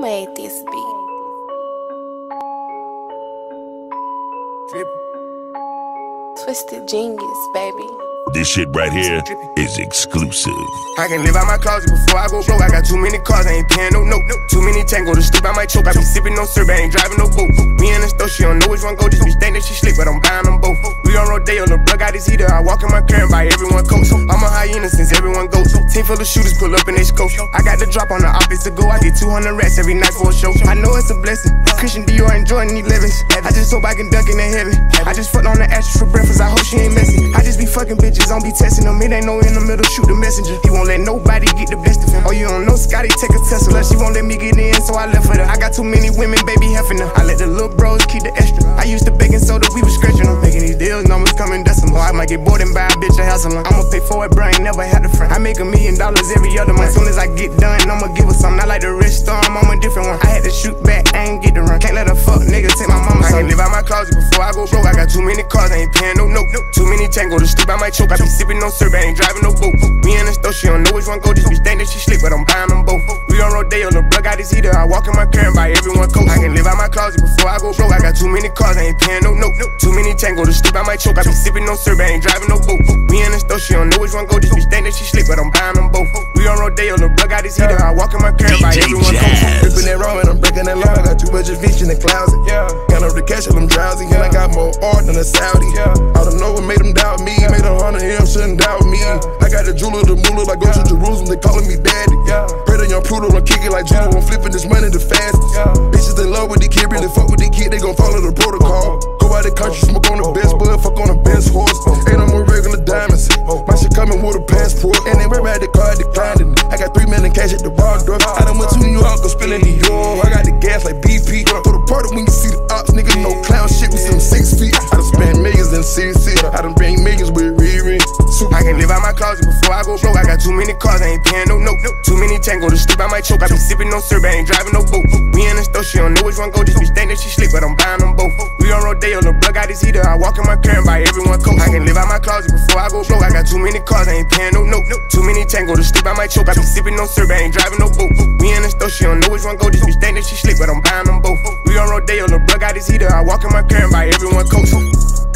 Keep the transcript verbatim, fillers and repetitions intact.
made this beat? Twisted Genius, baby. This shit right here is exclusive. I can live out my closet before I go broke. I got too many cars, I ain't paying no note. Too many tango to sleep, I might choke. I be sipping no syrup, I ain't driving no boat. Me in the store, she don't know which one go. This bitch think that she sleep, but I'm buying them both. We on Rodeo, the plug got his heater. I walk in my car and buy everyone coats. I'm a hyena since everyone goes. Team full of shooters pull up in they scope. I got the drop on the office to go. I get two hundred rats every night for a show. I know it's a blessing. Christian Dior and Jordan elevens. I just hope I can duck in the heaven. I just fucked on the actress for breakfast. I hope she ain't messy. I just be fucking bitches, I don't be testing them. It ain't no in the middle, shoot the messenger. He won't let nobody get the best of him. Oh, you don't know Scotty, take a Tesla. She won't let me get in, so I left with her. I got too many women, baby, heffing her. I let the little bros keep the extra. I used to baking soda, we was scratching them. Making these deals, numbers coming decimal. I might get bored and buy a bitch a house alone. I'ma pay for it, bro, I ain't never had a friend. I make a million dollars every other month. Soon as I get done, I'ma give her something. I like the rich storm, I'm a different one. I had to shoot back, I ain't get the run. Can't let a fuck nigga take my mama. I can live out my closet before I go broke. I got too many cars, I ain't paying no note. Too many tango to sleep, I might choke. I be sipping no syrup, I ain't driving no boat. Me in the store, she don't know which one go. This bitch think that she sleep, but I'm buying them both. We on Rodeo, the plug got his heater. I walk in my car and buy everyone coats. I can live out my closet before I go broke. I got too many cars, I ain't paying no note. Too many tango to sleep, I might choke. I be sipping no syrup, I ain't driving no boat. Me in the store, she don't know which one go. This bitch think that she sleep, but I'm buying them both. We on Rodeo, the plug got his heater. I walk in my car and buy everyone coats. Ripping that raw and I'm breaking that law. I got too much fish in the closet. Yeah. Got up the cash and I'm drowsy. And I got more art than a Saudi. Yeah. I don't know what made them doubt me. Made a hundred him, shouldn't doubt me. Yeah. I got the jeweler, the moolah, like go to Jerusalem, they calling me daddy. Yeah. Pray to young Pluto, I'm kicking like Judo, I'm flipping this money the fastest. Yeah. Bitches in love with the kid, really fuck with the kid, they gon' follow the protocol. Go out the country, smoke on the best bud, fuck on the best horse. Ain't no more regular diamonds. My shit coming with a passport, and they were at the car, declined it. I got three million cash at the bar door. I done went to New York, go spilling New York. I got the gas like B P. Go to the party when you see the ops, nigga, no clown shit, we see them six feet. I done spent millions in C C, I done bring millions with Riri. I can live out my closet before I go broke. I got too many cars, I ain't paying no note. Too many tango to sleep, I might choke. I be sipping no syrup, I ain't driving no boat. Me in the store, she don't know which one go. This bitch think that she sleep, but I'm buying them both. We on Rodeo, the plug got his heater. I walk in my car and buy everyone coats. I can live out my closet before I go broke. I got too many cars, I ain't paying no note. Too many tango to sleep, I might choke. I be sipping no syrup, I ain't driving no boat. Me in the store, she don't know which one go. This bitch think that she sleep, but I'm buying them both. We on Rodeo, the plug got his heater. I walk in my car and buy everyone coats.